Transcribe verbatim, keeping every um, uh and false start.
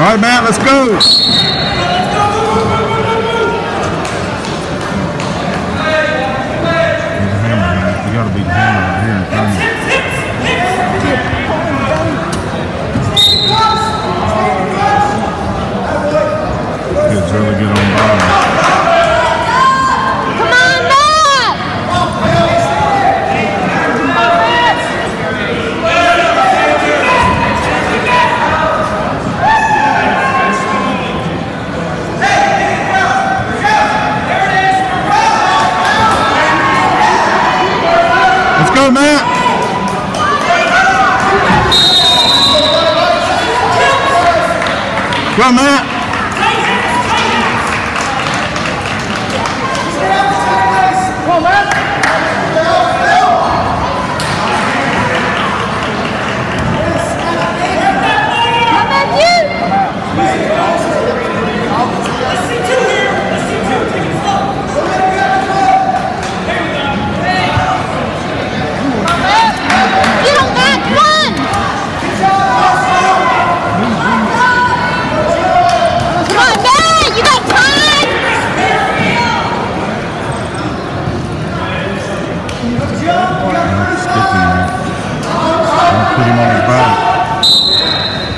All right, Matt, let's go. You gotta beat the hammer right here in front of you. Kids really get on by. Come on, Matt! Let's go, Matt. Go, Matt. Come on, Matt! How about you? Get on that one! Come on, Matt! You got time! Sticky, man. Don't put him on his back.